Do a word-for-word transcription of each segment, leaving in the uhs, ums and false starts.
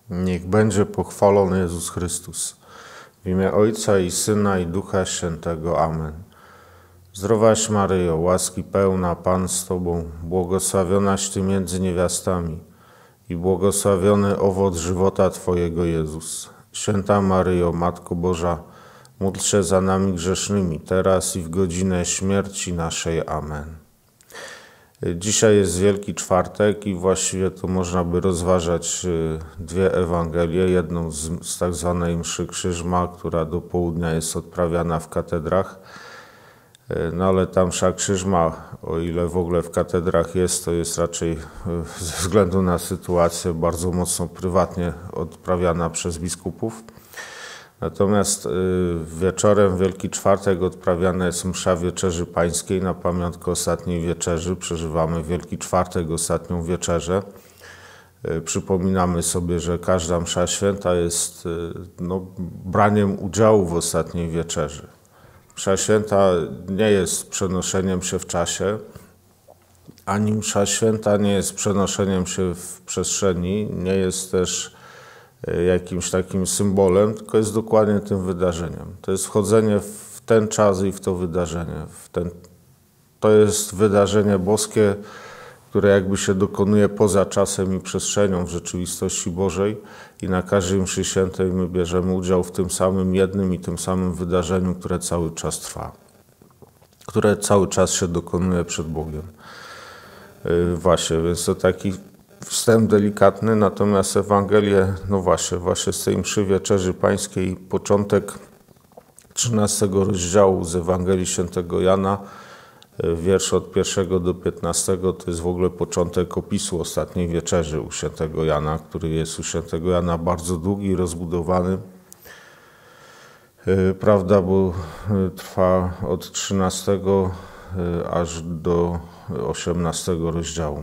Niech będzie pochwalony Jezus Chrystus. W imię Ojca i Syna i Ducha Świętego. Amen. Zdrowaś Maryjo, łaski pełna, Pan z Tobą, błogosławionaś Ty między niewiastami i błogosławiony owoc żywota Twojego, Jezus. Święta Maryjo, Matko Boża, módl się za nami grzesznymi, teraz i w godzinę śmierci naszej. Amen. Dzisiaj jest Wielki Czwartek i właściwie to można by rozważać dwie Ewangelie. Jedną z, z tak zwanej mszy Krzyżma, która do południa jest odprawiana w katedrach. No ale ta msza Krzyżma, o ile w ogóle w katedrach jest, to jest raczej ze względu na sytuację bardzo mocno prywatnie odprawiana przez biskupów. Natomiast wieczorem w Wielki Czwartek odprawiana jest msza Wieczerzy Pańskiej na pamiątkę Ostatniej Wieczerzy. Przeżywamy Wielki Czwartek, Ostatnią Wieczerzę. Przypominamy sobie, że każda msza święta jest no, braniem udziału w Ostatniej Wieczerzy. Msza święta nie jest przenoszeniem się w czasie, ani msza święta nie jest przenoszeniem się w przestrzeni, nie jest też jakimś takim symbolem, tylko jest dokładnie tym wydarzeniem. To jest wchodzenie w ten czas i w to wydarzenie. W ten, to jest wydarzenie boskie, które jakby się dokonuje poza czasem i przestrzenią w rzeczywistości Bożej i na każdej mszy świętej my bierzemy udział w tym samym jednym i tym samym wydarzeniu, które cały czas trwa, które cały czas się dokonuje przed Bogiem. Yy, właśnie, więc to taki wstęp delikatny, natomiast Ewangelię, no właśnie, właśnie z tej mszy Wieczerzy Pańskiej, początek trzynastego rozdziału z Ewangelii Świętego Jana, wiersz od pierwszego do piętnastego, to jest w ogóle początek opisu Ostatniej Wieczerzy u Świętego Jana, który jest u Świętego Jana bardzo długi, rozbudowany, prawda, bo trwa od trzynastego aż do osiemnastego rozdziału.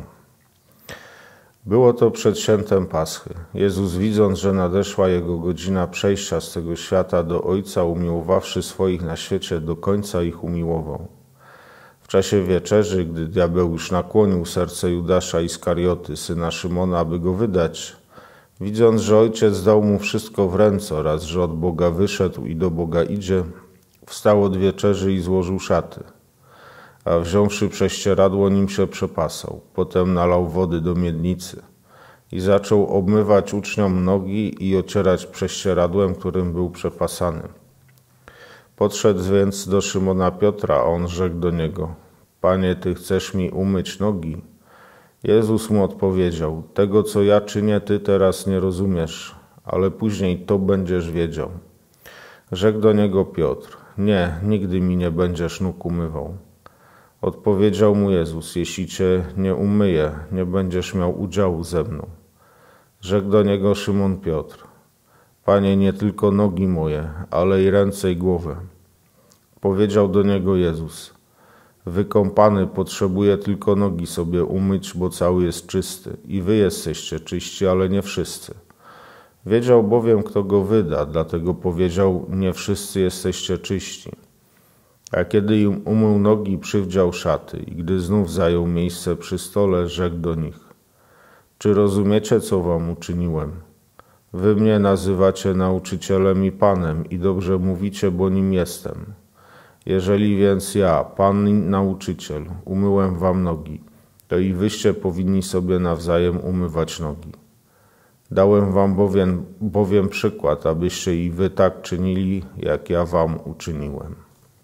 Było to przed świętem Paschy. Jezus, widząc, że nadeszła Jego godzina przejścia z tego świata do Ojca, umiłowawszy swoich na świecie, do końca ich umiłował. W czasie wieczerzy, gdy diabeł już nakłonił serce Judasza Iskarioty, syna Szymona, aby go wydać, widząc, że Ojciec dał mu wszystko w ręce oraz że od Boga wyszedł i do Boga idzie, wstał od wieczerzy i złożył szaty. A wziąwszy prześcieradło, nim się przepasał. Potem nalał wody do miednicy i zaczął obmywać uczniom nogi i ocierać prześcieradłem, którym był przepasany. Podszedł więc do Szymona Piotra, a on rzekł do niego: Panie, Ty chcesz mi umyć nogi? Jezus mu odpowiedział: Tego, co ja czynię, Ty teraz nie rozumiesz, ale później to będziesz wiedział. Rzekł do niego Piotr: Nie, nigdy mi nie będziesz nóg umywał. Odpowiedział mu Jezus: Jeśli Cię nie umyję, nie będziesz miał udziału ze mną. Rzekł do niego Szymon Piotr: Panie, nie tylko nogi moje, ale i ręce i głowę. Powiedział do niego Jezus: Wykąpany potrzebuje tylko nogi sobie umyć, bo cały jest czysty. I wy jesteście czyści, ale nie wszyscy. Wiedział bowiem, kto go wyda, dlatego powiedział: Nie wszyscy jesteście czyści. A kiedy im umył nogi, przywdział szaty i gdy znów zajął miejsce przy stole, rzekł do nich: Czy rozumiecie, co wam uczyniłem? Wy mnie nazywacie nauczycielem i Panem i dobrze mówicie, bo nim jestem. Jeżeli więc ja, Pan i nauczyciel, umyłem wam nogi, to i wyście powinni sobie nawzajem umywać nogi. Dałem wam bowiem, bowiem przykład, abyście i wy tak czynili, jak ja wam uczyniłem.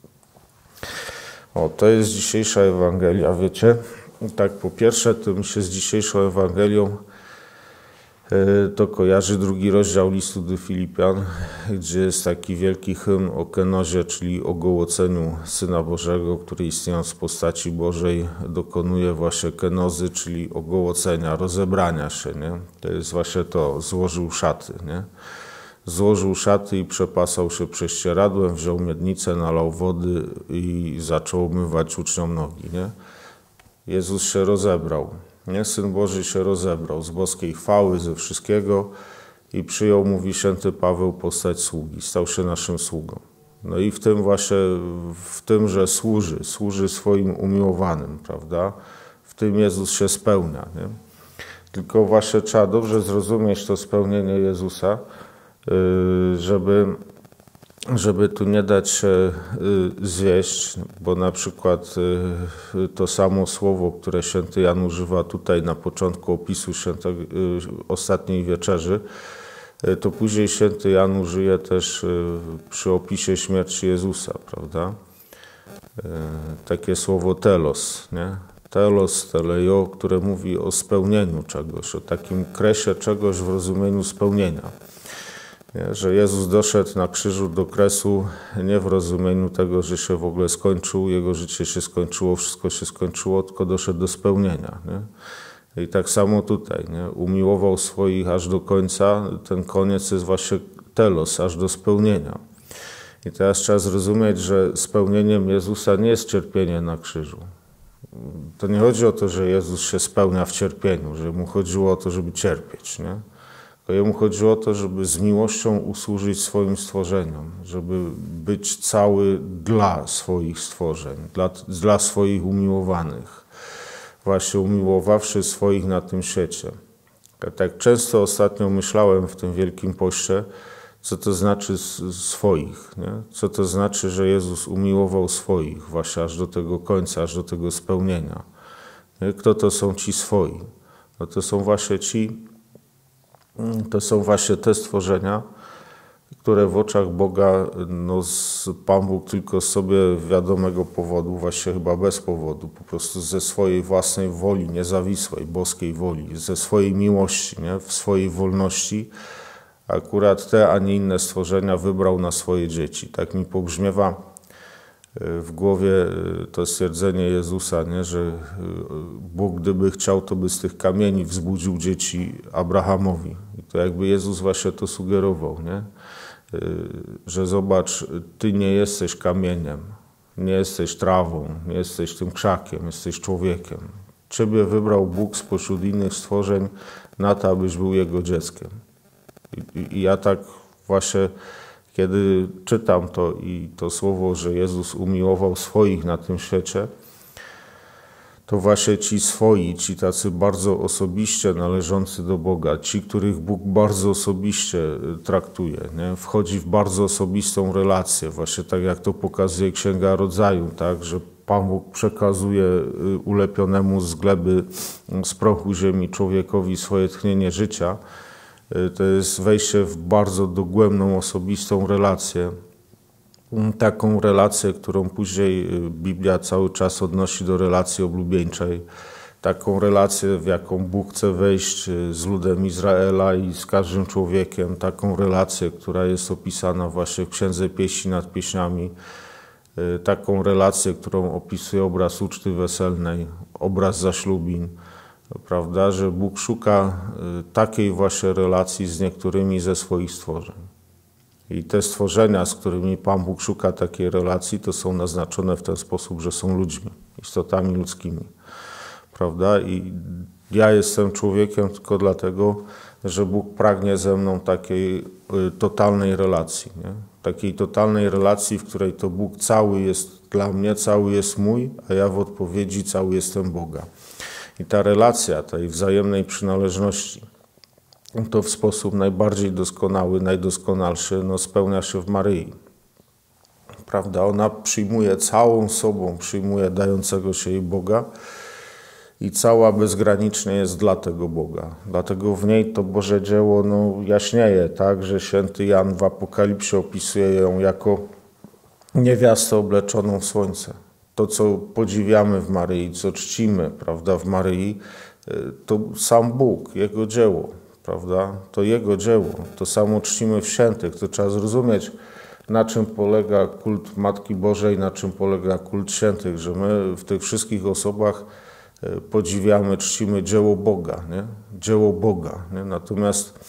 O, to jest dzisiejsza Ewangelia, wiecie? Tak, po pierwsze, to mi się z dzisiejszą Ewangelią to kojarzy drugi rozdział listu do Filipian, gdzie jest taki wielki hymn o kenozie, czyli o gołoceniu Syna Bożego, który istniejąc w postaci Bożej dokonuje właśnie kenozy, czyli ogołocenia, rozebrania się, nie? To jest właśnie to, złożył szaty, nie? Złożył szaty i przepasał się prześcieradłem, wziął miednicę, nalał wody i zaczął umywać uczniom nogi, nie? Jezus się rozebrał. Nie? Syn Boży się rozebrał z boskiej chwały, ze wszystkiego i przyjął, mówi święty Paweł, postać sługi. Stał się naszym sługą. No i w tym właśnie, w tym, że służy, służy swoim umiłowanym, prawda? W tym Jezus się spełnia, nie? Tylko właśnie trzeba dobrze zrozumieć to spełnienie Jezusa, żeby, żeby tu nie dać się zwieść, bo na przykład to samo słowo, które święty Jan używa tutaj na początku opisu świętego, ostatniej wieczerzy, to później święty Jan użyje też przy opisie śmierci Jezusa, prawda? Takie słowo telos, nie? Telos, teleio, które mówi o spełnieniu czegoś, o takim kresie czegoś w rozumieniu spełnienia. Nie? Że Jezus doszedł na krzyżu do kresu nie w rozumieniu tego, że się w ogóle skończył, Jego życie się skończyło, wszystko się skończyło, tylko doszedł do spełnienia. Nie? I tak samo tutaj, nie? Umiłował swoich aż do końca, ten koniec jest właśnie telos, aż do spełnienia. I teraz trzeba zrozumieć, że spełnieniem Jezusa nie jest cierpienie na krzyżu. To nie chodzi o to, że Jezus się spełnia w cierpieniu, że mu chodziło o to, żeby cierpieć, nie? Tylko jemu chodziło o to, żeby z miłością usłużyć swoim stworzeniom, żeby być cały dla swoich stworzeń, dla, dla swoich umiłowanych, właśnie umiłowawszy swoich na tym świecie. Ja tak często ostatnio myślałem w tym Wielkim Poście, co to znaczy swoich, nie? Co to znaczy, że Jezus umiłował swoich właśnie aż do tego końca, aż do tego spełnienia. Nie? Kto to są ci swoi? No to są właśnie ci, to są właśnie te stworzenia, które w oczach Boga no, Pan Bóg tylko sobie wiadomego powodu, właśnie chyba bez powodu, po prostu ze swojej własnej woli, niezawisłej, boskiej woli, ze swojej miłości, nie? W swojej wolności, akurat te, a nie inne stworzenia wybrał na swoje dzieci. Tak mi pobrzmiewa w głowie to stwierdzenie Jezusa, nie? Że Bóg, gdyby chciał, to by z tych kamieni wzbudził dzieci Abrahamowi. I to jakby Jezus właśnie to sugerował, nie? Że zobacz, ty nie jesteś kamieniem, nie jesteś trawą, nie jesteś tym krzakiem, jesteś człowiekiem. Ciebie wybrał Bóg spośród innych stworzeń na to, abyś był Jego dzieckiem. I, I ja tak właśnie, kiedy czytam to i to słowo, że Jezus umiłował swoich na tym świecie, to właśnie ci swoi, ci tacy bardzo osobiście należący do Boga, ci, których Bóg bardzo osobiście traktuje, nie? Wchodzi w bardzo osobistą relację, właśnie tak jak to pokazuje Księga Rodzaju, tak? Że Pan Bóg przekazuje ulepionemu z gleby, z prochu ziemi człowiekowi swoje tchnienie życia. To jest wejście w bardzo dogłębną, osobistą relację. Taką relację, którą później Biblia cały czas odnosi do relacji oblubieńczej. Taką relację, w jaką Bóg chce wejść z ludem Izraela i z każdym człowiekiem. Taką relację, która jest opisana właśnie w Księdze Pieśni nad Pieśniami. Taką relację, którą opisuje obraz uczty weselnej, obraz zaślubin. Prawda, że Bóg szuka takiej właśnie relacji z niektórymi ze swoich stworzeń. I te stworzenia, z którymi Pan Bóg szuka takiej relacji, to są naznaczone w ten sposób, że są ludźmi, istotami ludzkimi. Prawda? I ja jestem człowiekiem tylko dlatego, że Bóg pragnie ze mną takiej totalnej relacji. Nie? Takiej totalnej relacji, w której to Bóg cały jest dla mnie, cały jest mój, a ja w odpowiedzi cały jestem Boga. I ta relacja tej wzajemnej przynależności, to w sposób najbardziej doskonały, najdoskonalszy, no, spełnia się w Maryi. Prawda? Ona przyjmuje całą sobą, przyjmuje dającego się jej Boga i cała bezgranicznie jest dla tego Boga. Dlatego w niej to Boże dzieło no, jaśnieje, tak, że święty Jan w Apokalipsie opisuje ją jako niewiastę obleczoną w słońce. To, co podziwiamy w Maryi, co czcimy, prawda, w Maryi, to sam Bóg, Jego dzieło, prawda, to Jego dzieło. To samo czcimy w świętych. To trzeba zrozumieć, na czym polega kult Matki Bożej, na czym polega kult świętych, że my w tych wszystkich osobach podziwiamy, czcimy dzieło Boga, nie? Dzieło Boga. Nie? Natomiast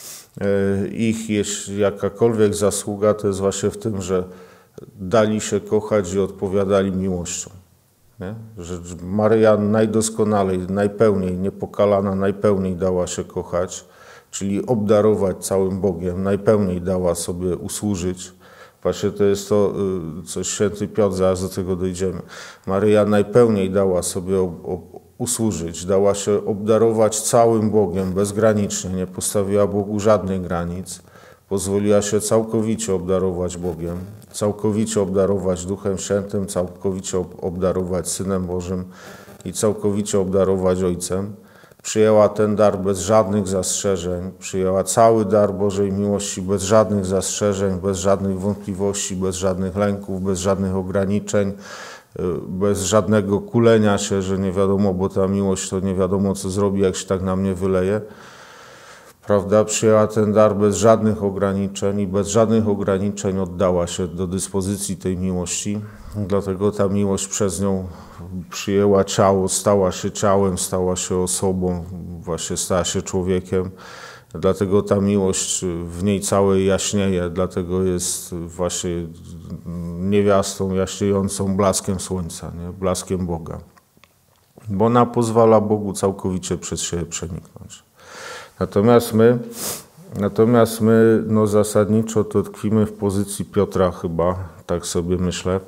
ich jeśli jakakolwiek zasługa, to jest właśnie w tym, że dali się kochać i odpowiadali miłością. Nie? Że Maryja najdoskonalej, najpełniej, niepokalana, najpełniej dała się kochać, czyli obdarować całym Bogiem, najpełniej dała sobie usłużyć. Właśnie to jest to, co święty Piotr, zaraz do tego dojdziemy. Maryja najpełniej dała sobie usłużyć, dała się obdarować całym Bogiem bezgranicznie, nie postawiła Bogu żadnych granic, pozwoliła się całkowicie obdarować Bogiem, całkowicie obdarować Duchem Świętym, całkowicie obdarować Synem Bożym i całkowicie obdarować Ojcem. Przyjęła ten dar bez żadnych zastrzeżeń, przyjęła cały dar Bożej miłości bez żadnych zastrzeżeń, bez żadnych wątpliwości, bez żadnych lęków, bez żadnych ograniczeń, bez żadnego kulenia się, że nie wiadomo, bo ta miłość to nie wiadomo, co zrobi, jak się tak na mnie wyleje. Prawda? Przyjęła ten dar bez żadnych ograniczeń i bez żadnych ograniczeń oddała się do dyspozycji tej miłości. Dlatego ta miłość przez nią przyjęła ciało, stała się ciałem, stała się osobą, właśnie stała się człowiekiem. Dlatego ta miłość w niej całej jaśnieje, dlatego jest właśnie niewiastą jaśniejącą blaskiem słońca, nie? Blaskiem Boga. Bo ona pozwala Bogu całkowicie przez siebie przeniknąć. Natomiast my, natomiast my no zasadniczo to tkwimy w pozycji Piotra chyba, tak sobie myślę,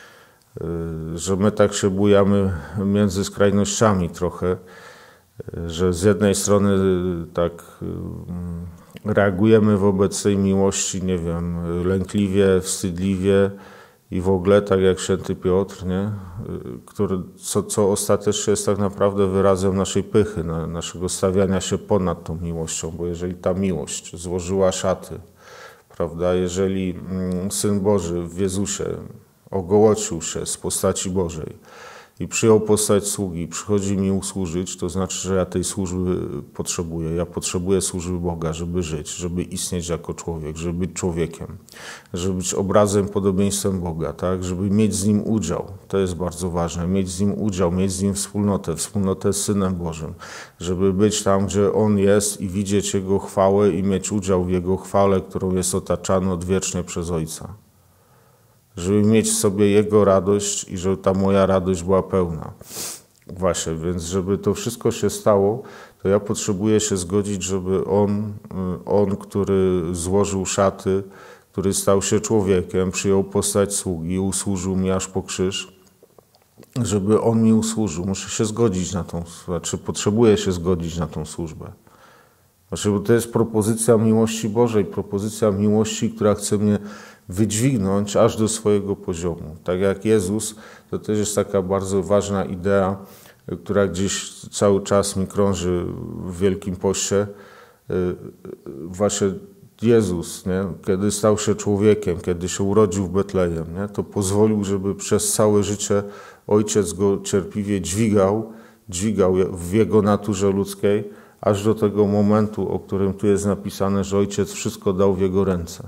że my tak się bujamy między skrajnościami trochę, że z jednej strony tak reagujemy wobec tej miłości, nie wiem, lękliwie, wstydliwie i w ogóle tak jak święty Piotr, nie? Który, co, co ostatecznie jest tak naprawdę wyrazem naszej pychy, na, naszego stawiania się ponad tą miłością, bo jeżeli ta miłość złożyła szaty, prawda, jeżeli Syn Boży w Jezusie ogołocił się z postaci Bożej i przyjął postać sługi, przychodzi mi usłużyć, to znaczy, że ja tej służby potrzebuję. Ja potrzebuję służby Boga, żeby żyć, żeby istnieć jako człowiek, żeby być człowiekiem, żeby być obrazem, podobieństwem Boga, tak? Żeby mieć z Nim udział. To jest bardzo ważne. Mieć z Nim udział, mieć z Nim wspólnotę, wspólnotę z Synem Bożym. Żeby być tam, gdzie On jest i widzieć Jego chwałę i mieć udział w Jego chwale, którą jest otaczany odwiecznie przez Ojca. Żeby mieć w sobie Jego radość i żeby ta moja radość była pełna. Właśnie, więc żeby to wszystko się stało, to ja potrzebuję się zgodzić, żeby On, on, który złożył szaty, który stał się człowiekiem, przyjął postać sługi, usłużył mi aż po krzyż, żeby On mi usłużył. Muszę się zgodzić na tą, znaczy potrzebuję się zgodzić na tą służbę. Znaczy, bo to jest propozycja miłości Bożej, propozycja miłości, która chce mnie wydźwignąć aż do swojego poziomu. Tak jak Jezus, to też jest taka bardzo ważna idea, która gdzieś cały czas mi krąży w Wielkim Poście. Właśnie Jezus, nie? Kiedy stał się człowiekiem, kiedy się urodził w Betlejem, nie? To pozwolił, żeby przez całe życie Ojciec go cierpliwie dźwigał, dźwigał w Jego naturze ludzkiej, aż do tego momentu, o którym tu jest napisane, że Ojciec wszystko dał w Jego ręce.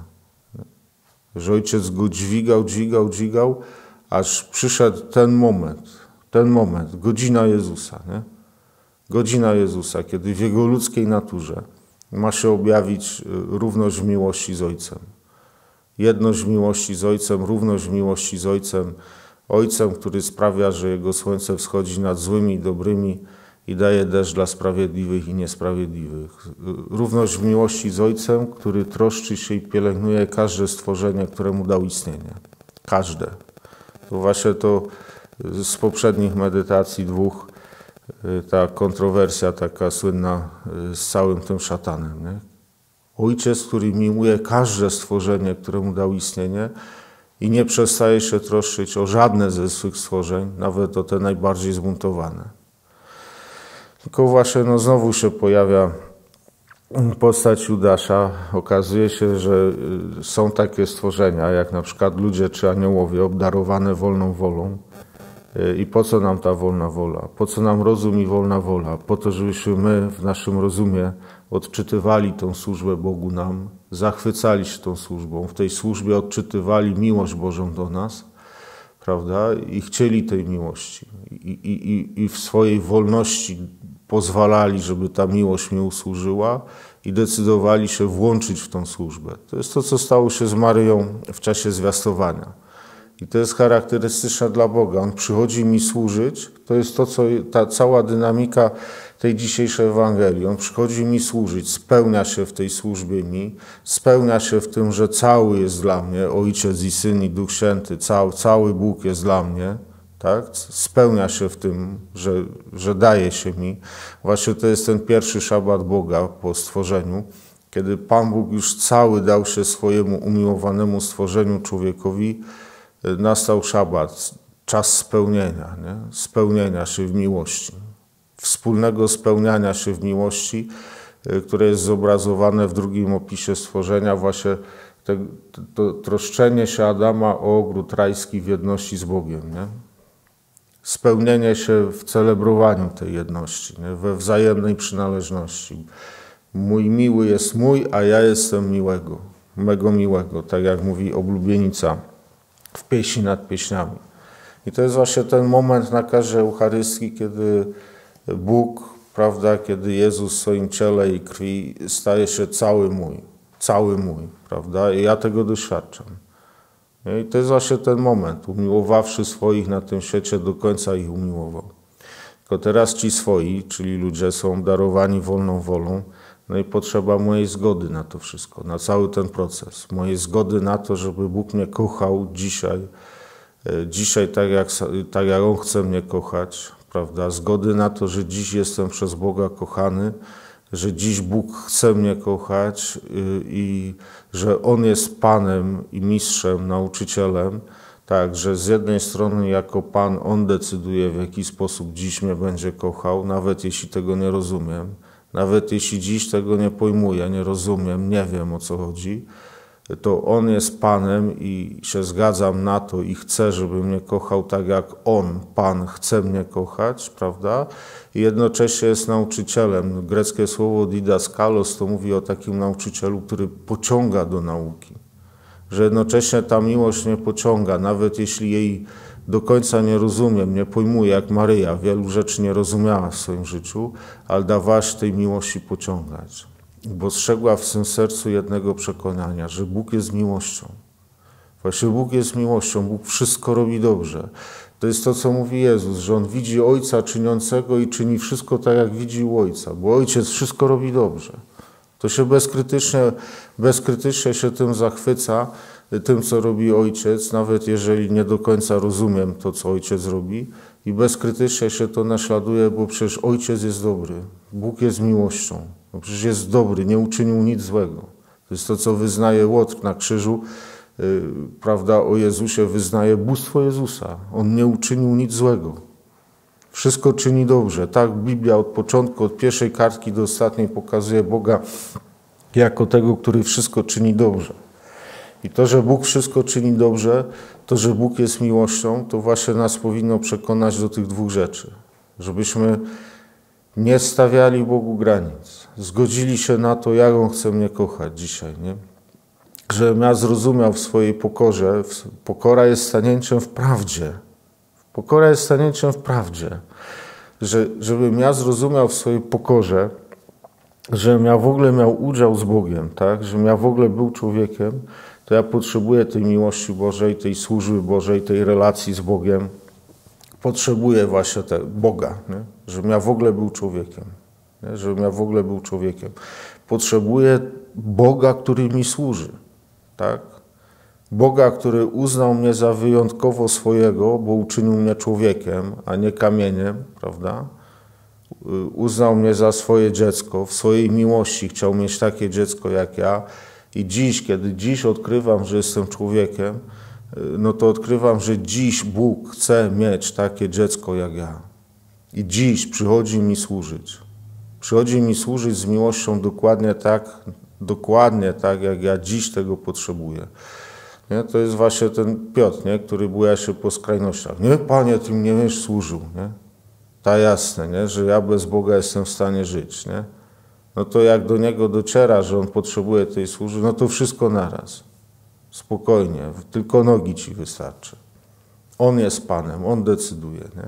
Że Ojciec go dźwigał, dźwigał, dźwigał, aż przyszedł ten moment, ten moment, godzina Jezusa, nie? Godzina Jezusa, kiedy w Jego ludzkiej naturze ma się objawić równość w miłości z Ojcem. Jedność w miłości z Ojcem, równość w miłości z Ojcem. Ojcem, który sprawia, że Jego słońce wschodzi nad złymi i dobrymi i daje deszcz dla sprawiedliwych i niesprawiedliwych. Równość w miłości z Ojcem, który troszczy się i pielęgnuje każde stworzenie, któremu dał istnienie. Każde. To właśnie to z poprzednich medytacji dwóch, ta kontrowersja taka słynna z całym tym szatanem. Nie? Ojciec, który miłuje każde stworzenie, któremu dał istnienie i nie przestaje się troszczyć o żadne ze swych stworzeń, nawet o te najbardziej zbuntowane. Tylko właśnie no, znowu się pojawia postać Judasza. Okazuje się, że są takie stworzenia, jak na przykład ludzie czy aniołowie obdarowane wolną wolą. I po co nam ta wolna wola? Po co nam rozum i wolna wola? Po to, żebyśmy my w naszym rozumie odczytywali tą służbę Bogu nam, zachwycali się tą służbą, w tej służbie odczytywali miłość Bożą do nas, prawda? I chcieli tej miłości. I, i, i w swojej wolności pozwalali, żeby ta miłość mi usłużyła i decydowali się włączyć w tą służbę. To jest to, co stało się z Maryją w czasie zwiastowania. I to jest charakterystyczne dla Boga. On przychodzi mi służyć. To jest to, co ta cała dynamika tej dzisiejszej Ewangelii. On przychodzi mi służyć, spełnia się w tej służbie mi, spełnia się w tym, że cały jest dla mnie, Ojciec i Syn i Duch Święty, cały, cały Bóg jest dla mnie. tak? Spełnia się w tym, że, że daje się mi. Właśnie to jest ten pierwszy szabat Boga po stworzeniu, kiedy Pan Bóg już cały dał się swojemu umiłowanemu stworzeniu człowiekowi, nastał szabat, czas spełnienia, nie? Spełnienia się w miłości, wspólnego spełniania się w miłości, które jest zobrazowane w drugim opisie stworzenia, właśnie te, to, to troszczenie się Adama o ogród rajski w jedności z Bogiem, nie? Spełnienie się w celebrowaniu tej jedności, nie? We wzajemnej przynależności. Mój miły jest mój, a ja jestem miłego, mego miłego, tak jak mówi oblubienica w pieśni nad pieśniami. I to jest właśnie ten moment na każdej Eucharystii, kiedy Bóg, prawda, kiedy Jezus w swoim ciele i krwi staje się cały mój, cały mój, prawda, i ja tego doświadczam. I to jest właśnie ten moment, umiłowawszy swoich na tym świecie, do końca ich umiłował. Tylko teraz ci swoi, czyli ludzie, są darowani wolną wolą, no i potrzeba mojej zgody na to wszystko, na cały ten proces. Mojej zgody na to, żeby Bóg mnie kochał dzisiaj, dzisiaj tak jak, tak jak On chce mnie kochać, prawda? Zgody na to, że dziś jestem przez Boga kochany, że dziś Bóg chce mnie kochać i że On jest Panem i mistrzem, nauczycielem. Tak, że z jednej strony jako Pan On decyduje, w jaki sposób dziś mnie będzie kochał, nawet jeśli tego nie rozumiem. Nawet jeśli dziś tego nie pojmuję, nie rozumiem, nie wiem, o co chodzi, to On jest Panem i się zgadzam na to i chcę, żeby mnie kochał tak, jak On, Pan, chce mnie kochać, prawda? I jednocześnie jest nauczycielem. Greckie słowo didaskalos to mówi o takim nauczycielu, który pociąga do nauki. Że jednocześnie ta miłość mnie pociąga, nawet jeśli jej do końca nie rozumiem, nie pojmuję, jak Maryja wielu rzeczy nie rozumiała w swoim życiu, ale dawała się tej miłości pociągać. Bo strzegła w swym sercu jednego przekonania, że Bóg jest miłością. Właśnie Bóg jest miłością, Bóg wszystko robi dobrze. To jest to, co mówi Jezus, że On widzi Ojca czyniącego i czyni wszystko tak, jak widził Ojca, bo Ojciec wszystko robi dobrze. To się bezkrytycznie, bezkrytycznie się tym zachwyca, tym, co robi Ojciec, nawet jeżeli nie do końca rozumiem to, co Ojciec robi, i bezkrytycznie się to naśladuje, bo przecież Ojciec jest dobry, Bóg jest miłością, no przecież jest dobry, nie uczynił nic złego. To jest to, co wyznaje Łotr na krzyżu, yy, prawda, o Jezusie wyznaje bóstwo Jezusa. On nie uczynił nic złego. Wszystko czyni dobrze. Tak Biblia od początku, od pierwszej kartki do ostatniej pokazuje Boga jako tego, który wszystko czyni dobrze. I to, że Bóg wszystko czyni dobrze, to, że Bóg jest miłością, to właśnie nas powinno przekonać do tych dwóch rzeczy. Żebyśmy nie stawiali Bogu granic. Zgodzili się na to, jak On chce mnie kochać dzisiaj, nie? Żebym ja zrozumiał w swojej pokorze, pokora jest stanięciem w prawdzie. Pokora jest stanięciem w prawdzie. Że, żebym ja zrozumiał w swojej pokorze, żebym ja w ogóle miał udział z Bogiem, tak? Żebym ja w ogóle był człowiekiem, to ja potrzebuję tej miłości Bożej, tej służby Bożej, tej relacji z Bogiem. Potrzebuję właśnie te Boga, nie? Żebym ja w ogóle był człowiekiem. Nie? Żebym ja w ogóle był człowiekiem. Potrzebuję Boga, który mi służy, tak? Boga, który uznał mnie za wyjątkowo swojego, bo uczynił mnie człowiekiem, a nie kamieniem, prawda? Uznał mnie za swoje dziecko, w swojej miłości chciał mieć takie dziecko jak ja. I dziś, kiedy dziś odkrywam, że jestem człowiekiem, no to odkrywam, że dziś Bóg chce mieć takie dziecko jak ja. I dziś przychodzi mi służyć. Przychodzi mi służyć z miłością dokładnie tak, dokładnie tak, jak ja dziś tego potrzebuję. Nie? To jest właśnie ten Piotr, nie? Który buja się po skrajnościach. Nie, Panie, Ty mnie będziesz służył. Nie? Ta jasne, nie? Że ja bez Boga jestem w stanie żyć. Nie? No to jak do Niego dociera, że On potrzebuje tej służby, no to wszystko naraz. Spokojnie, tylko nogi Ci wystarczy. On jest Panem, On decyduje. Nie?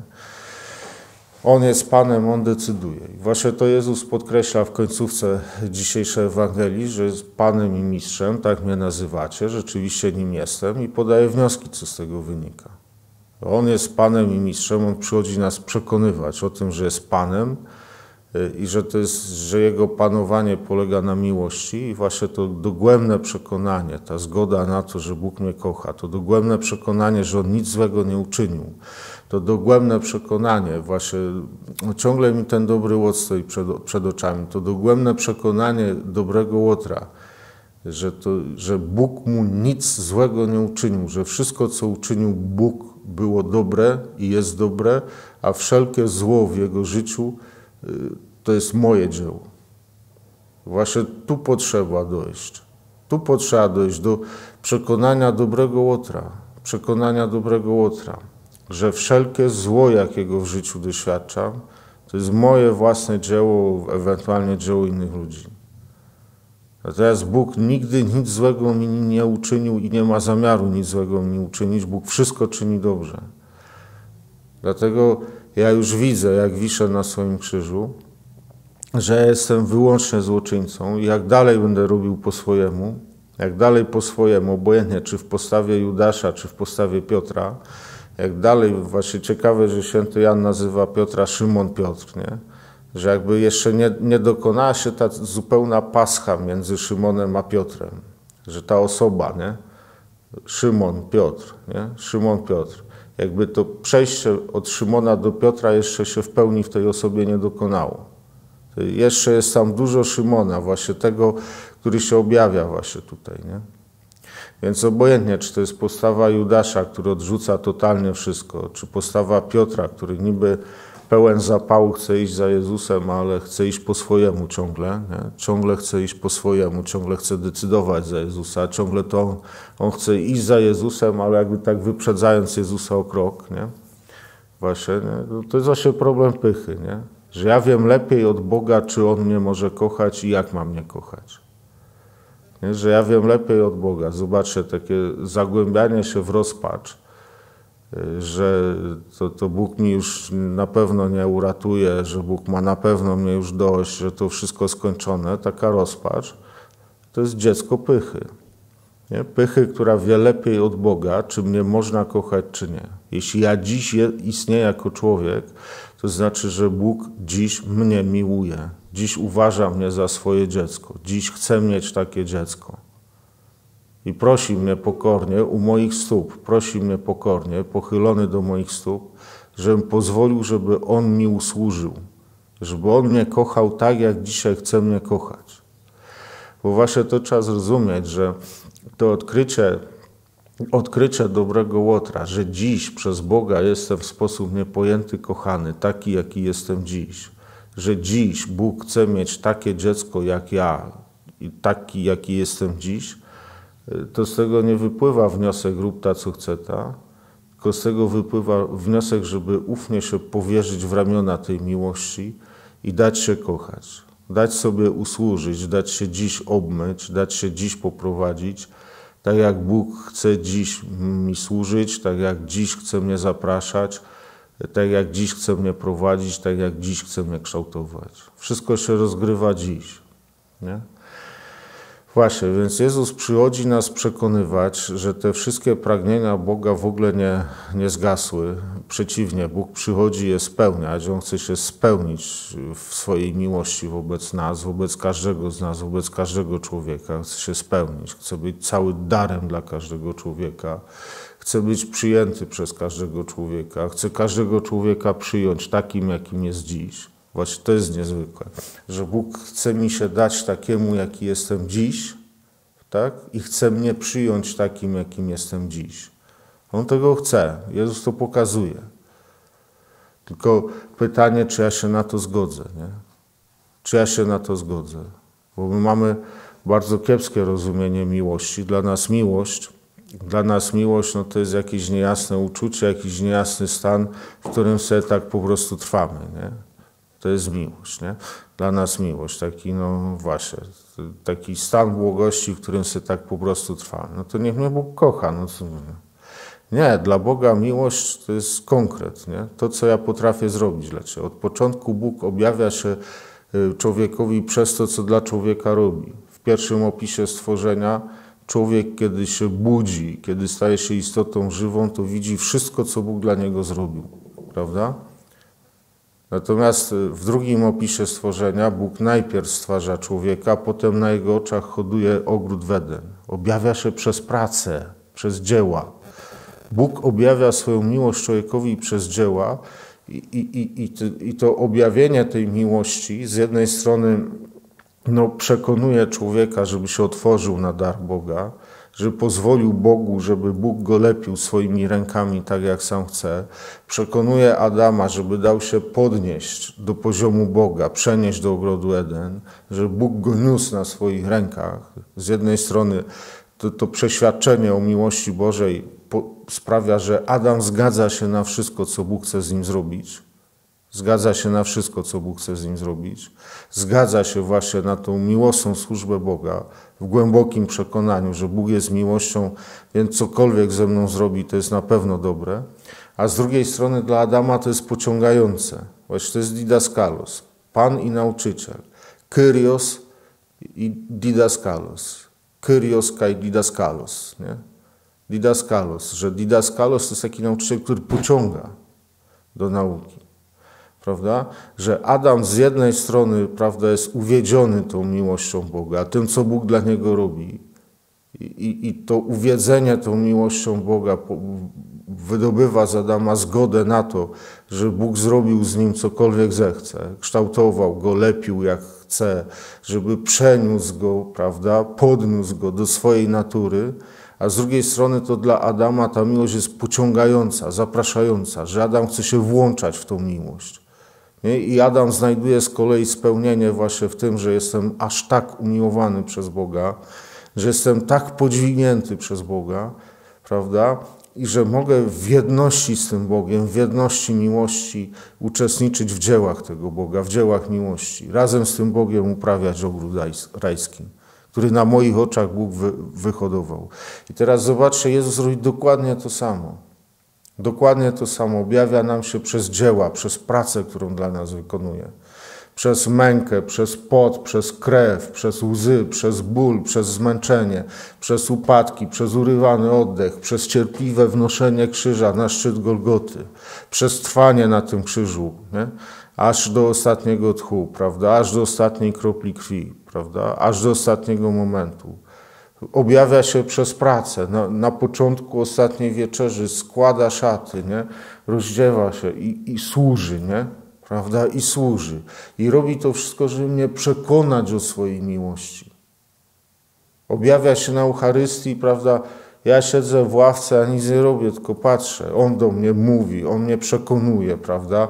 On jest Panem, On decyduje. I właśnie to Jezus podkreśla w końcówce dzisiejszej Ewangelii, że jest Panem i Mistrzem, tak mnie nazywacie, rzeczywiście Nim jestem i podaje wnioski, co z tego wynika. On jest Panem i Mistrzem, On przychodzi nas przekonywać o tym, że jest Panem i że to jest, że Jego panowanie polega na miłości i właśnie to dogłębne przekonanie, ta zgoda na to, że Bóg mnie kocha, to dogłębne przekonanie, że On nic złego nie uczynił, to dogłębne przekonanie, właśnie no ciągle mi ten dobry łot stoi przed, przed oczami, to dogłębne przekonanie dobrego łotra, że, to, że Bóg mu nic złego nie uczynił, że wszystko, co uczynił Bóg, było dobre i jest dobre, a wszelkie zło w jego życiu to jest moje dzieło. Właśnie tu potrzeba dojść. Tu potrzeba dojść do przekonania dobrego łotra, przekonania dobrego łotra, że wszelkie zło, jakiego w życiu doświadczam, to jest moje własne dzieło, ewentualnie dzieło innych ludzi. Natomiast Bóg nigdy nic złego mi nie uczynił i nie ma zamiaru nic złego mi uczynić. Bóg wszystko czyni dobrze. Dlatego ja już widzę, jak wiszę na swoim krzyżu, że ja jestem wyłącznie złoczyńcą i jak dalej będę robił po swojemu, jak dalej po swojemu, obojętnie czy w postawie Judasza, czy w postawie Piotra, jak dalej, właśnie ciekawe, że święty Jan nazywa Piotra Szymon Piotr, nie? Że jakby jeszcze nie, nie dokonała się ta zupełna pascha między Szymonem a Piotrem, że ta osoba, nie? Szymon, Piotr, nie? Szymon, Piotr. Jakby to przejście od Szymona do Piotra jeszcze się w pełni w tej osobie nie dokonało. Jeszcze jest tam dużo Szymona, właśnie tego, który się objawia właśnie tutaj, nie? Więc obojętnie, czy to jest postawa Judasza, który odrzuca totalnie wszystko, czy postawa Piotra, który niby pełen zapału chce iść za Jezusem, ale chce iść po swojemu ciągle, nie? Ciągle chce iść po swojemu, ciągle chce decydować za Jezusa, ciągle to on, on chce iść za Jezusem, ale jakby tak wyprzedzając Jezusa o krok, nie? Właśnie, nie? To jest właśnie problem pychy, nie? Że ja wiem lepiej od Boga, czy On mnie może kochać i jak ma mnie kochać. Nie? Że ja wiem lepiej od Boga. Zobaczcie, takie zagłębianie się w rozpacz, że to, to Bóg mi już na pewno nie uratuje, że Bóg ma na pewno mnie już dość, że to wszystko skończone. Taka rozpacz to jest dziecko pychy. Nie? Pychy, która wie lepiej od Boga, czy mnie można kochać, czy nie. Jeśli ja dziś istnieję jako człowiek, to znaczy, że Bóg dziś mnie miłuje. Dziś uważa mnie za swoje dziecko. Dziś chce mieć takie dziecko. I prosi mnie pokornie u moich stóp, prosi mnie pokornie, pochylony do moich stóp, żebym pozwolił, żeby On mi usłużył. Żeby On mnie kochał tak, jak dzisiaj chce mnie kochać. Bo właśnie to trzeba zrozumieć, że to odkrycie, odkrycie dobrego łotra, że dziś przez Boga jestem w sposób niepojęty kochany, taki jaki jestem dziś, że dziś Bóg chce mieć takie dziecko jak ja i taki jaki jestem dziś, to z tego nie wypływa wniosek rób ta co chce ta, tylko z tego wypływa wniosek, żeby ufnie się powierzyć w ramiona tej miłości i dać się kochać. Dać sobie usłużyć, dać się dziś obmyć, dać się dziś poprowadzić, tak jak Bóg chce dziś mi służyć, tak jak dziś chce mnie zapraszać, tak jak dziś chce mnie prowadzić, tak jak dziś chce mnie kształtować. Wszystko się rozgrywa dziś, nie? Właśnie, więc Jezus przychodzi nas przekonywać, że te wszystkie pragnienia Boga w ogóle nie, nie zgasły. Przeciwnie, Bóg przychodzi je spełniać. On chce się spełnić w swojej miłości wobec nas, wobec każdego z nas, wobec każdego człowieka. Chce się spełnić. Chce być cały darem dla każdego człowieka. Chce być przyjęty przez każdego człowieka. Chce każdego człowieka przyjąć takim, jakim jest dziś. Właśnie to jest niezwykłe, że Bóg chce mi się dać takiemu, jaki jestem dziś, tak? I chce mnie przyjąć takim, jakim jestem dziś. On tego chce. Jezus to pokazuje. Tylko pytanie, czy ja się na to zgodzę, nie? Czy ja się na to zgodzę? Bo my mamy bardzo kiepskie rozumienie miłości. Dla nas miłość, dla nas miłość no to jest jakieś niejasne uczucie, jakiś niejasny stan, w którym sobie tak po prostu trwamy, nie? To jest miłość, nie? Dla nas miłość, taki, no właśnie, taki stan błogości, w którym się tak po prostu trwa. No to niech mnie Bóg kocha. No co... Nie, dla Boga miłość to jest konkret, nie? To, co ja potrafię zrobić dla Ciebie. Od początku Bóg objawia się człowiekowi przez to, co dla człowieka robi. W pierwszym opisie stworzenia człowiek, kiedy się budzi, kiedy staje się istotą żywą, to widzi wszystko, co Bóg dla niego zrobił, prawda? Natomiast w drugim opisie stworzenia Bóg najpierw stwarza człowieka, a potem na jego oczach hoduje ogród w Eden. Objawia się przez pracę, przez dzieła. Bóg objawia swoją miłość człowiekowi przez dzieła i, i, i, i to objawienie tej miłości z jednej strony no, przekonuje człowieka, żeby się otworzył na dar Boga, żeby pozwolił Bogu, żeby Bóg go lepił swoimi rękami tak, jak sam chce. Przekonuje Adama, żeby dał się podnieść do poziomu Boga, przenieść do ogrodu Eden, że Bóg go niósł na swoich rękach. Z jednej strony to, to przeświadczenie o miłości Bożej po, sprawia, że Adam zgadza się na wszystko, co Bóg chce z nim zrobić. Zgadza się na wszystko, co Bóg chce z nim zrobić. Zgadza się właśnie na tą miłosną służbę Boga w głębokim przekonaniu, że Bóg jest miłością, więc cokolwiek ze mną zrobi, to jest na pewno dobre. A z drugiej strony dla Adama to jest pociągające. Właśnie to jest didaskalos, Pan i nauczyciel. Kyrios i didaskalos. Kyrios kai didaskalos. Nie? Didaskalos, że didaskalos to jest taki nauczyciel, który pociąga do nauki. Prawda? Że Adam z jednej strony, prawda, jest uwiedziony tą miłością Boga, tym, co Bóg dla niego robi. I, i, i to uwiedzenie tą miłością Boga wydobywa z Adama zgodę na to, że Bóg zrobił z nim cokolwiek zechce, kształtował go, lepił jak chce, żeby przeniósł go, prawda, podniósł go do swojej natury. A z drugiej strony to dla Adama ta miłość jest pociągająca, zapraszająca, że Adam chce się włączać w tą miłość. I Adam znajduje z kolei spełnienie właśnie w tym, że jestem aż tak umiłowany przez Boga, że jestem tak podźwignięty przez Boga, prawda? I że mogę w jedności z tym Bogiem, w jedności miłości uczestniczyć w dziełach tego Boga, w dziełach miłości. Razem z tym Bogiem uprawiać ogród rajski, który na moich oczach Bóg wy, wyhodował. I teraz zobaczcie, Jezus robi dokładnie to samo. Dokładnie to samo objawia nam się przez dzieła, przez pracę, którą dla nas wykonuje. Przez mękę, przez pot, przez krew, przez łzy, przez ból, przez zmęczenie, przez upadki, przez urywany oddech, przez cierpliwe wnoszenie krzyża na szczyt Golgoty, przez trwanie na tym krzyżu, nie? Aż do ostatniego tchu, prawda? Aż do ostatniej kropli krwi, prawda? Aż do ostatniego momentu. Objawia się przez pracę. Na, na początku ostatniej wieczerzy składa szaty, nie? Rozdziewa się i, i służy, nie? Prawda? I służy. I robi to wszystko, żeby mnie przekonać o swojej miłości. Objawia się na Eucharystii, prawda? Ja siedzę w ławce, a nic nie robię, tylko patrzę. On do mnie mówi, on mnie przekonuje, prawda?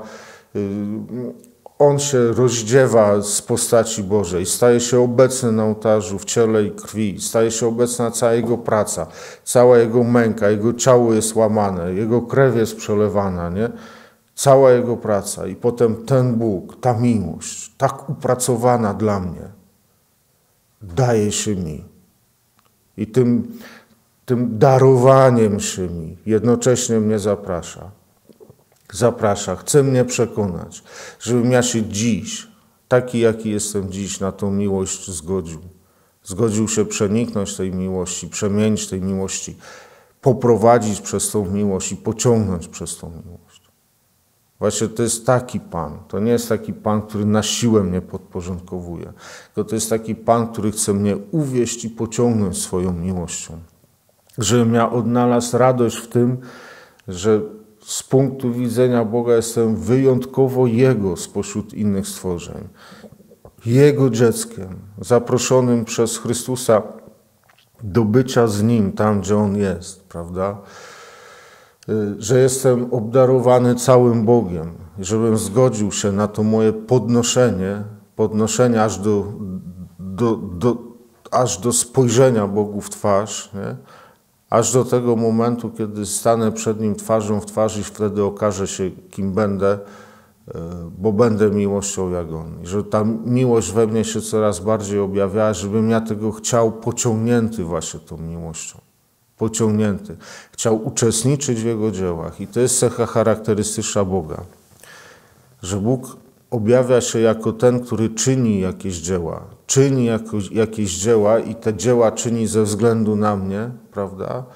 On się rozdziewa z postaci Bożej, staje się obecny na ołtarzu w ciele i krwi, staje się obecna cała Jego praca, cała Jego męka, Jego ciało jest łamane, Jego krew jest przelewana, nie? Cała Jego praca i potem ten Bóg, ta miłość, tak upracowana dla mnie, daje się mi. I tym, tym darowaniem się mi jednocześnie mnie zaprasza. Zaprasza, chce mnie przekonać, żebym ja się dziś, taki jaki jestem dziś, na tą miłość zgodził. Zgodził się przeniknąć tej miłości, przemienić tej miłości, poprowadzić przez tą miłość i pociągnąć przez tą miłość. Właśnie to jest taki Pan. To nie jest taki Pan, który na siłę mnie podporządkowuje. Tylko to jest taki Pan, który chce mnie uwieść i pociągnąć swoją miłością. Żebym ja odnalazł radość w tym, że z punktu widzenia Boga jestem wyjątkowo Jego spośród innych stworzeń. Jego dzieckiem, zaproszonym przez Chrystusa do bycia z Nim tam, gdzie On jest, prawda? Że jestem obdarowany całym Bogiem, żebym zgodził się na to moje podnoszenie, podnoszenie aż do, do, do, aż do spojrzenia Bogu w twarz, nie? Aż do tego momentu, kiedy stanę przed Nim twarzą w twarz i wtedy okaże się, kim będę, bo będę miłością jak On. I że ta miłość we mnie się coraz bardziej objawiała, żebym ja tego chciał, pociągnięty właśnie tą miłością. Pociągnięty. Chciał uczestniczyć w Jego dziełach. I to jest cecha charakterystyczna Boga. Że Bóg objawia się jako ten, który czyni jakieś dzieła. Czyni jakoś, jakieś dzieła i te dzieła czyni ze względu na mnie, prawda?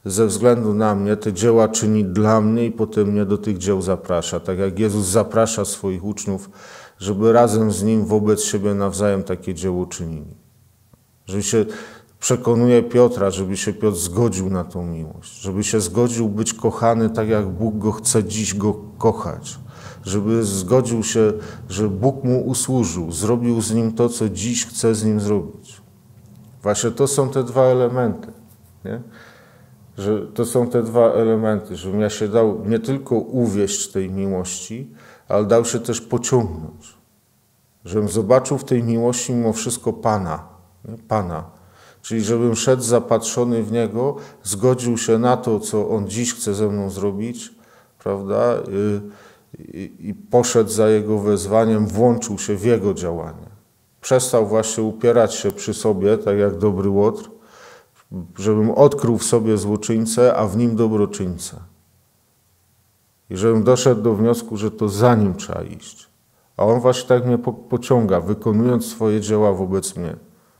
ze względu na mnie te dzieła czyni dla mnie i potem mnie do tych dzieł zaprasza. Tak jak Jezus zaprasza swoich uczniów, żeby razem z Nim wobec siebie nawzajem takie dzieło czynili. Żeby się przekonuje Piotra, żeby się Piotr zgodził na tą miłość. Żeby się zgodził być kochany tak, jak Bóg go chce dziś go kochać. Żeby zgodził się, że Bóg mu usłużył, zrobił z nim to, co dziś chce z nim zrobić. Właśnie to są te dwa elementy. Nie? Że to są te dwa elementy, żebym ja się dał nie tylko uwieść tej miłości, ale dał się też pociągnąć. Żebym zobaczył w tej miłości mimo wszystko Pana. Nie? Pana. Czyli żebym szedł zapatrzony w Niego, zgodził się na to, co On dziś chce ze mną zrobić, prawda? I, i poszedł za Jego wezwaniem, włączył się w Jego działanie. Przestał właśnie upierać się przy sobie, tak jak dobry Łotr, żebym odkrył w sobie złoczyńcę, a w nim dobroczyńcę. I żebym doszedł do wniosku, że to za nim trzeba iść. A On właśnie tak mnie pociąga, wykonując swoje dzieła wobec mnie.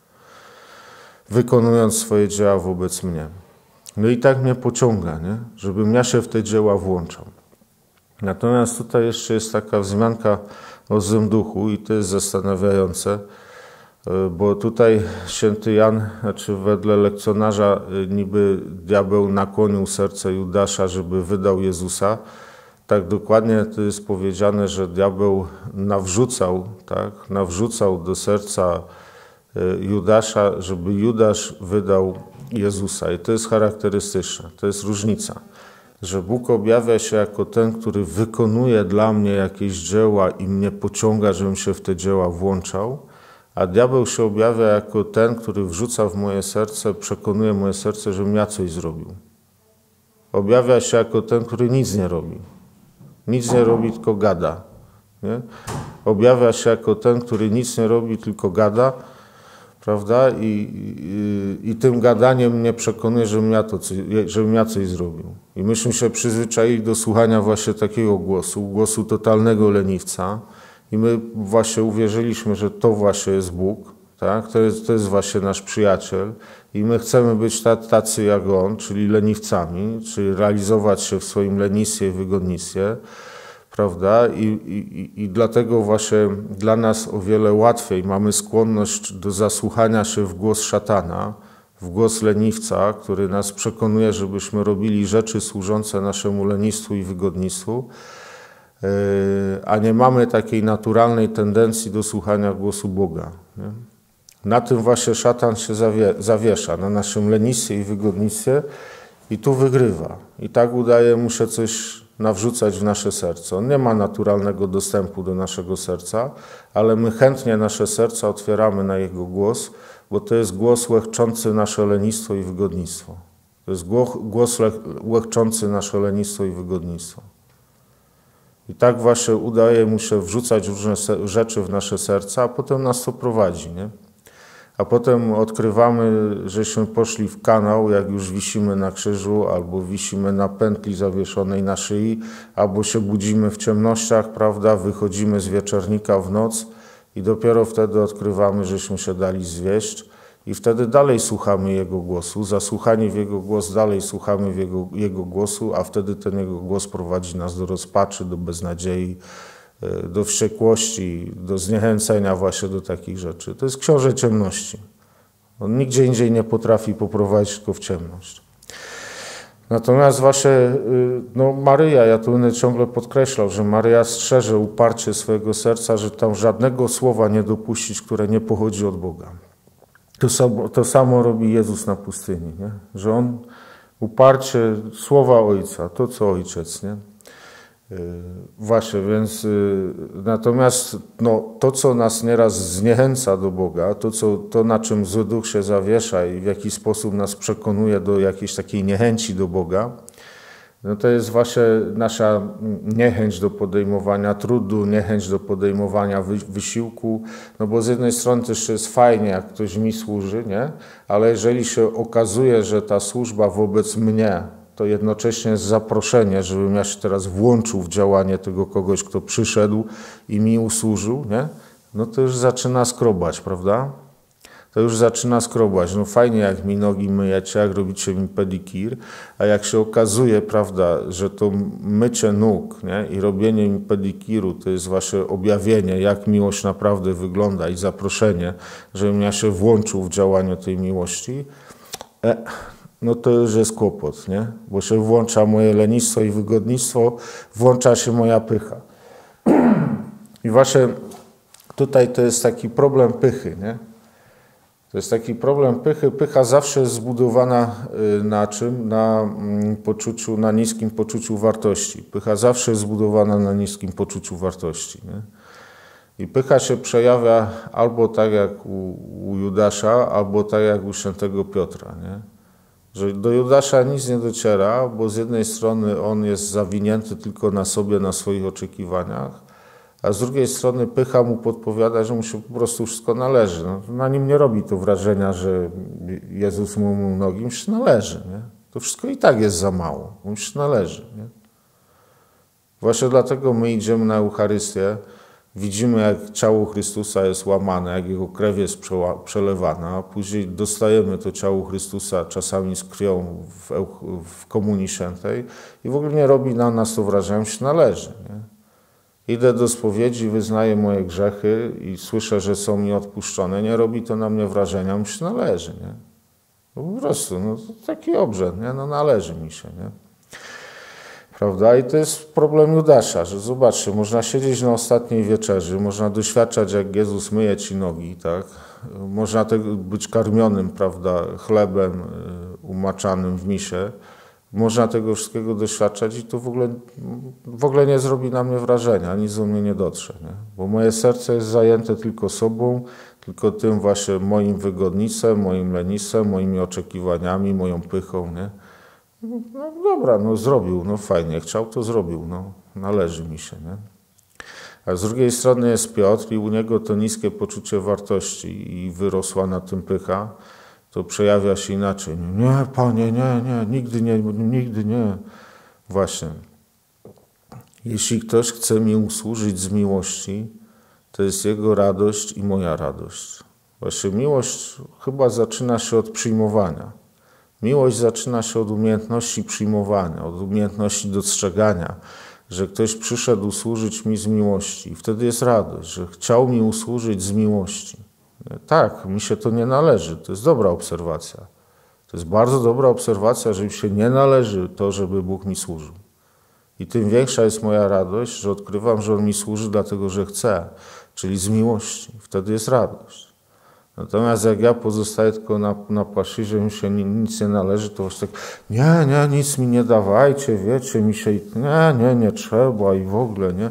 Wykonując swoje dzieła wobec mnie. No i tak mnie pociąga, nie? Żebym ja się w te dzieła włączał. Natomiast tutaj jeszcze jest taka wzmianka o złym duchu i to jest zastanawiające, bo tutaj święty Jan, znaczy wedle lekcjonarza, niby diabeł nakłonił serce Judasza, żeby wydał Jezusa. Tak dokładnie to jest powiedziane, że diabeł nawrzucał, tak, nawrzucał do serca Judasza, żeby Judasz wydał Jezusa. I to jest charakterystyczne, to jest różnica. Że Bóg objawia się jako ten, który wykonuje dla mnie jakieś dzieła i mnie pociąga, żebym się w te dzieła włączał, a diabeł się objawia jako ten, który wrzuca w moje serce, przekonuje moje serce, żebym ja coś zrobił. Objawia się jako ten, który nic nie robi. Nic nie robi, tylko gada. Nie? Objawia się jako ten, który nic nie robi, tylko gada, prawda? I, i, i tym gadaniem mnie przekonuje, żebym ja, to coś, żebym ja coś zrobił. I myśmy się przyzwyczaili do słuchania właśnie takiego głosu, głosu totalnego leniwca. I my właśnie uwierzyliśmy, że to właśnie jest Bóg, tak? To jest, to jest właśnie nasz przyjaciel. I my chcemy być tacy jak On, czyli leniwcami, czyli realizować się w swoim lenistwie i wygodnictwie. Prawda? I, i, I dlatego właśnie dla nas o wiele łatwiej mamy skłonność do zasłuchania się w głos szatana, w głos leniwca, który nas przekonuje, żebyśmy robili rzeczy służące naszemu lenistwu i wygodnictwu, a nie mamy takiej naturalnej tendencji do słuchania głosu Boga. Nie? Na tym właśnie szatan się zawie, zawiesza, na naszym lenistwie i wygodnictwie i tu wygrywa. I tak udaje mu się coś nawrzucać w nasze serce. On nie ma naturalnego dostępu do naszego serca, ale my chętnie nasze serca otwieramy na Jego głos, bo to jest głos łechczący nasze lenistwo i wygodnictwo. To jest głos łechczący nasze lenistwo i wygodnictwo. I tak właśnie udaje mu się wrzucać różne rzeczy w nasze serca, a potem nas to prowadzi, nie? A potem odkrywamy, żeśmy poszli w kanał, jak już wisimy na krzyżu, albo wisimy na pętli zawieszonej na szyi, albo się budzimy w ciemnościach, prawda, wychodzimy z wieczornika w noc i dopiero wtedy odkrywamy, żeśmy się dali zwieść i wtedy dalej słuchamy Jego głosu, zasłuchani w Jego głos, dalej słuchamy w Jego, Jego głosu, a wtedy ten Jego głos prowadzi nas do rozpaczy, do beznadziei, do wściekłości, do zniechęcenia właśnie do takich rzeczy. To jest książę ciemności. On nigdzie indziej nie potrafi poprowadzić, tylko w ciemność. Natomiast właśnie no Maryja, ja tu będę ciągle podkreślał, że Maryja strzeże uparcie swojego serca, że tam żadnego słowa nie dopuścić, które nie pochodzi od Boga. To samo, to samo robi Jezus na pustyni, nie? Że On uparcie słowa Ojca, to co Ojciec, nie? Właśnie, więc natomiast no, to, co nas nieraz zniechęca do Boga, to, co, to, na czym zły duch się zawiesza i w jaki sposób nas przekonuje do jakiejś takiej niechęci do Boga, no to jest właśnie nasza niechęć do podejmowania trudu, niechęć do podejmowania wy, wysiłku, no bo z jednej strony też jest fajnie, jak ktoś mi służy, nie? Ale jeżeli się okazuje, że ta służba wobec mnie to jednocześnie jest zaproszenie, żebym ja się teraz włączył w działanie tego kogoś, kto przyszedł i mi usłużył, nie? No to już zaczyna skrobać, prawda? to już zaczyna skrobać. No fajnie, jak mi nogi myjecie, jak robicie mi pedikir, a jak się okazuje, prawda, że to mycie nóg, nie, i robienie mi pedikiru to jest wasze objawienie, jak miłość naprawdę wygląda i zaproszenie, żebym ja się włączył w działanie tej miłości, e, no to już jest kłopot, nie? Bo się włącza moje lenistwo i wygodnictwo, włącza się moja pycha. I właśnie tutaj to jest taki problem pychy, nie? To jest taki problem pychy. Pycha zawsze jest zbudowana na czym? Na poczuciu, na niskim poczuciu wartości. Pycha zawsze jest zbudowana na niskim poczuciu wartości, nie? I pycha się przejawia albo tak jak u, u Judasza, albo tak jak u świętego Piotra, nie? Że do Judasza nic nie dociera, bo z jednej strony on jest zawinięty tylko na sobie, na swoich oczekiwaniach, a z drugiej strony pycha mu podpowiada, że mu się po prostu wszystko należy. No, na nim nie robi to wrażenia, że Jezus mu mył nogi, mu się należy. Nie? To wszystko i tak jest za mało, mu się należy. Nie? Właśnie dlatego my idziemy na Eucharystię, widzimy, jak ciało Chrystusa jest łamane, jak Jego krew jest przelewana, a później dostajemy to ciało Chrystusa czasami z krwią w, w Komunii Świętej i w ogóle nie robi na nas to wrażenie, że się należy. Nie? Idę do spowiedzi, wyznaję moje grzechy i słyszę, że są mi odpuszczone. Nie robi to na mnie wrażenia, mi się należy. Nie? No po prostu, no, to taki obrzęd, nie? No, należy mi się. Nie? Prawda? I to jest problem Judasza, że zobaczcie, można siedzieć na ostatniej wieczerzy, można doświadczać, jak Jezus myje ci nogi, tak? Można tego być karmionym, prawda, chlebem umaczanym w misie. Można tego wszystkiego doświadczać i to w ogóle, w ogóle nie zrobi na mnie wrażenia, nic do mnie nie dotrze. Nie? Bo moje serce jest zajęte tylko sobą, tylko tym właśnie moim wygodnictwem, moim lenistwem, moimi oczekiwaniami, moją pychą. Nie? No dobra, no zrobił, no fajnie, chciał, to zrobił, no należy mi się. Nie? A z drugiej strony jest Piotr i u niego to niskie poczucie wartości i wyrosła na tym pycha. To przejawia się inaczej. Nie, Panie, nie, nie, nigdy nie, nigdy nie. Właśnie. Jeśli ktoś chce mi usłużyć z miłości, to jest jego radość i moja radość. Właśnie miłość chyba zaczyna się od przyjmowania. Miłość zaczyna się od umiejętności przyjmowania, od umiejętności dostrzegania, że ktoś przyszedł usłużyć mi z miłości. I wtedy jest radość, że chciał mi usłużyć z miłości. Tak, mi się to nie należy. To jest dobra obserwacja. To jest bardzo dobra obserwacja, że mi się nie należy to, żeby Bóg mi służył. I tym większa jest moja radość, że odkrywam, że On mi służy dlatego, że chce, czyli z miłości. Wtedy jest radość. Natomiast jak ja pozostaję tylko na, na płaszczyźnie, mi się nic nie należy, to już tak, nie, nie, nic mi nie dawajcie, wiecie, mi się, nie, nie, nie trzeba i w ogóle, nie.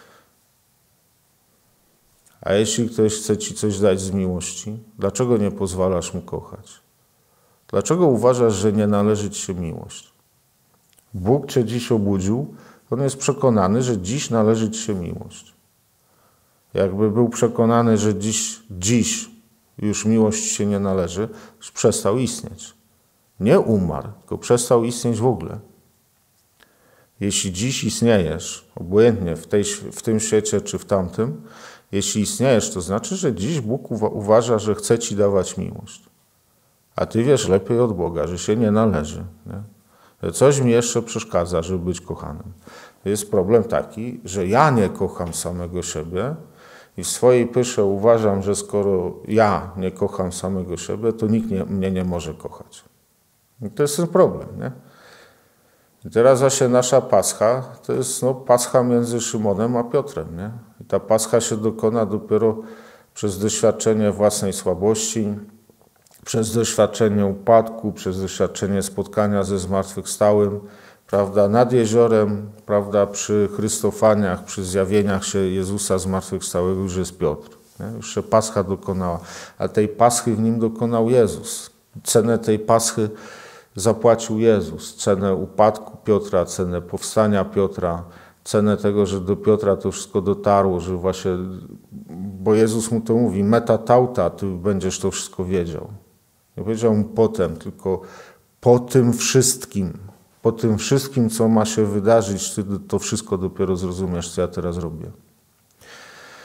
A jeśli ktoś chce ci coś dać z miłości, dlaczego nie pozwalasz mu kochać? Dlaczego uważasz, że nie należy ci się miłość? Bóg cię dziś obudził, On jest przekonany, że dziś należy ci się miłość. Jakby był przekonany, że dziś, dziś już miłość się nie należy, już przestał istnieć. Nie umarł, tylko przestał istnieć w ogóle. Jeśli dziś istniejesz, obojętnie w, tej, w tym świecie czy w tamtym, jeśli istniejesz, to znaczy, że dziś Bóg uważa, że chce ci dawać miłość. A ty wiesz lepiej od Boga, że się nie należy. Nie? Coś mi jeszcze przeszkadza, żeby być kochanym. Jest problem taki, że ja nie kocham samego siebie i w swojej pysze uważam, że skoro ja nie kocham samego siebie, to nikt nie, mnie nie może kochać. I to jest ten problem, nie? I teraz właśnie nasza Pascha to jest no, Pascha między Szymonem a Piotrem. Nie? I ta Pascha się dokona dopiero przez doświadczenie własnej słabości, przez doświadczenie upadku, przez doświadczenie spotkania ze zmartwychwstałym, prawda, nad jeziorem, prawda, przy Chrystofaniach, przy zjawieniach się Jezusa zmartwychwstałego już jest Piotr. Nie? Już się Pascha dokonała, a tej Paschy w nim dokonał Jezus. Cenę tej Paschy zapłacił Jezus. Cenę upadku Piotra, cenę powstania Piotra, cenę tego, że do Piotra to wszystko dotarło, że właśnie, bo Jezus mu to mówi, meta tauta, ty będziesz to wszystko wiedział. Nie powiedział mu potem, tylko po tym wszystkim, po tym wszystkim, co ma się wydarzyć, ty to wszystko dopiero zrozumiesz, co ja teraz robię.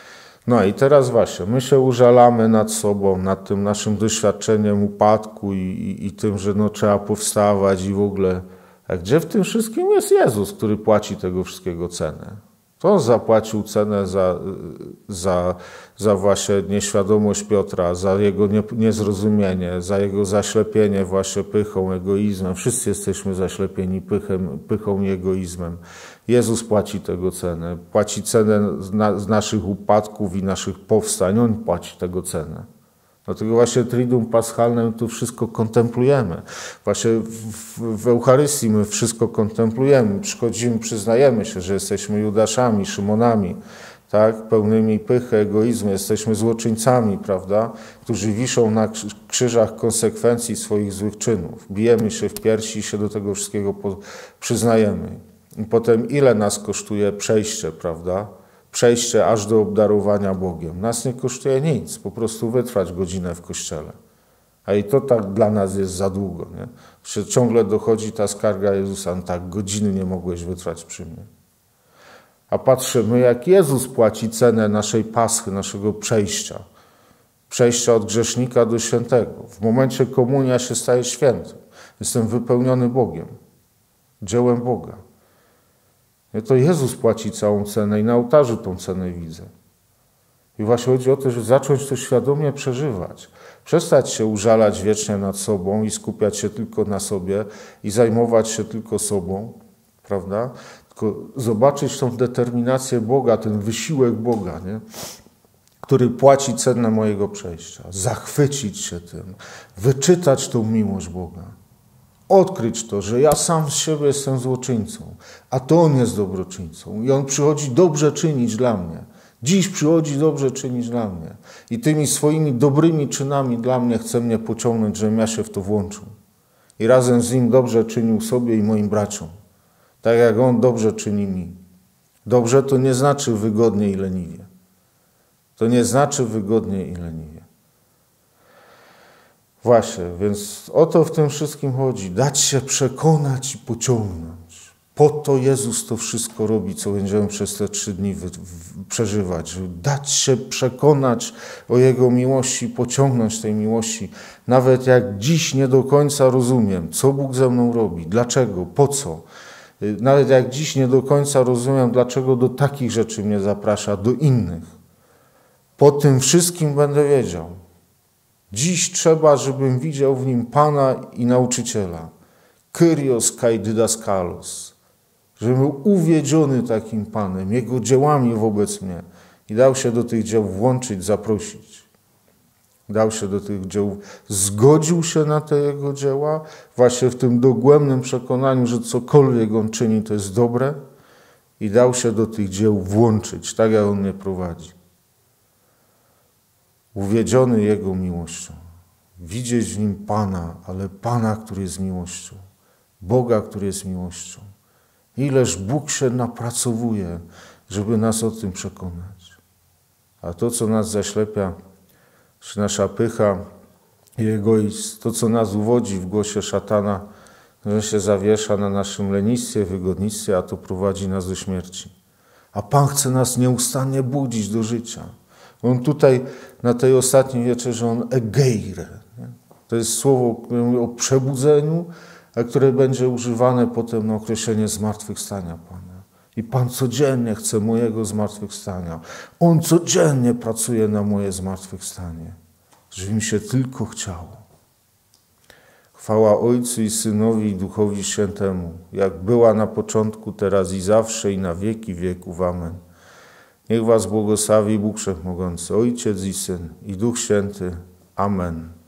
No i teraz właśnie, my się użalamy nad sobą, nad tym naszym doświadczeniem upadku i, i, i tym, że no, trzeba powstawać i w ogóle. A gdzie w tym wszystkim jest Jezus, który płaci tego wszystkiego cenę? To on zapłacił cenę za, za, za właśnie nieświadomość Piotra, za jego nie, niezrozumienie, za jego zaślepienie właśnie pychą, egoizmem. Wszyscy jesteśmy zaślepieni pychem, pychą i egoizmem. Jezus płaci tego cenę. Płaci cenę z, na, z naszych upadków i naszych powstań. On płaci tego cenę. Dlatego właśnie Triduum Paschalne to wszystko kontemplujemy. Właśnie w, w Eucharystii my wszystko kontemplujemy. Przychodzimy, przyznajemy się, że jesteśmy Judaszami, Szymonami, tak? Pełnymi pychy, egoizmu. Jesteśmy złoczyńcami, prawda? Którzy wiszą na krzyżach konsekwencji swoich złych czynów. Bijemy się w piersi i się do tego wszystkiego przyznajemy. I potem ile nas kosztuje przejście, prawda? Przejście aż do obdarowania Bogiem. Nas nie kosztuje nic, po prostu wytrwać godzinę w kościele. A i to tak dla nas jest za długo. Nie? Że ciągle dochodzi ta skarga Jezusa, no tak, godziny nie mogłeś wytrwać przy mnie. A patrzymy, jak Jezus płaci cenę naszej paschy, naszego przejścia. Przejścia od grzesznika do świętego. W momencie komunia się staje świętym. Jestem wypełniony Bogiem, dziełem Boga. To Jezus płaci całą cenę i na ołtarzu tą cenę widzę. I właśnie chodzi o to, żeby zacząć to świadomie przeżywać. Przestać się użalać wiecznie nad sobą i skupiać się tylko na sobie i zajmować się tylko sobą, prawda? Tylko zobaczyć tą determinację Boga, ten wysiłek Boga, nie? Który płaci cenę mojego przejścia. Zachwycić się tym, wyczytać tą miłość Boga. Odkryć to, że ja sam z siebie jestem złoczyńcą, a to On jest dobroczyńcą i On przychodzi dobrze czynić dla mnie. Dziś przychodzi dobrze czynić dla mnie. I tymi swoimi dobrymi czynami dla mnie chce mnie pociągnąć, żebym ja się w to włączył. I razem z Nim dobrze czynił sobie i moim braciom. Tak jak On dobrze czyni mi. Dobrze to nie znaczy wygodnie i leniwie. To nie znaczy wygodnie i leniwie. Właśnie, więc o to w tym wszystkim chodzi. Dać się przekonać i pociągnąć. Po to Jezus to wszystko robi, co będziemy przez te trzy dni wy, w, przeżywać. Żeby dać się przekonać o Jego miłości, pociągnąć tej miłości. Nawet jak dziś nie do końca rozumiem, co Bóg ze mną robi, dlaczego, po co. Nawet jak dziś nie do końca rozumiem, dlaczego do takich rzeczy mnie zaprasza, do innych. Po tym wszystkim będę wiedział. Dziś trzeba, żebym widział w Nim Pana i Nauczyciela. Kyrios kai didaskalos. Żebym był uwiedziony takim Panem, Jego dziełami wobec mnie. I dał się do tych dzieł włączyć, zaprosić. Dał się do tych dzieł, zgodził się na te Jego dzieła, właśnie w tym dogłębnym przekonaniu, że cokolwiek On czyni, to jest dobre. I dał się do tych dzieł włączyć, tak jak On mnie prowadzi. Uwiedziony Jego miłością. Widzieć w Nim Pana, ale Pana, który jest miłością. Boga, który jest miłością. Ileż Bóg się napracowuje, żeby nas o tym przekonać. A to, co nas zaślepia, czy nasza pycha i egoizm, to, co nas uwodzi w głosie szatana, że się zawiesza na naszym lenistwie, wygodnictwie, a to prowadzi nas do śmierci. A Pan chce nas nieustannie budzić do życia. On tutaj na tej ostatniej wieczerzy, on egeire. To jest słowo, które mówi o przebudzeniu, a które będzie używane potem na określenie zmartwychwstania Pana. I Pan codziennie chce mojego zmartwychwstania. On codziennie pracuje na moje zmartwychwstanie, żeby mi się tylko chciało. Chwała Ojcu i Synowi i Duchowi Świętemu, jak była na początku, teraz i zawsze i na wieki wieków. Amen. Niech was błogosławi Bóg Wszechmogący, Ojciec i Syn i Duch Święty. Amen.